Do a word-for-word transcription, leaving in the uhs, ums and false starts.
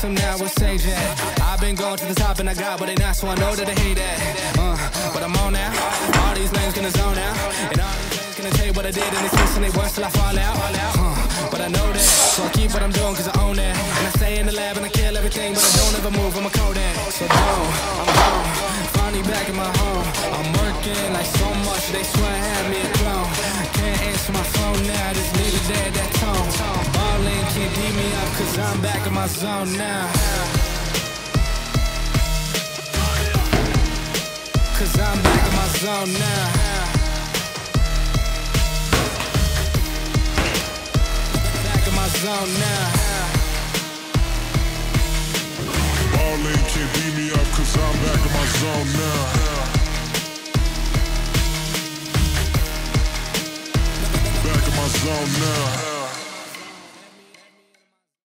some now, we'll say that. I've been going to the top and I got what they not, so I know that they hate that. Uh, but I'm on now, all these lanes gonna zone out, and all these lanes gonna tell you what I did, and it's listen they worse till I fall out. Uh, but I know that, so I keep what I'm doing cause I own that. And I stay in the lab and I kill everything, but I don't ever move, I'm a Kodak. So don't, I'm home, finally back in my home. I'm working like so much, they swear I had me a clone. Can't answer my phone now, just leave it there, that tone. Ballin' can't beat me up cause I'm back in my zone now. Cause I'm back in my zone now. Back in my zone now.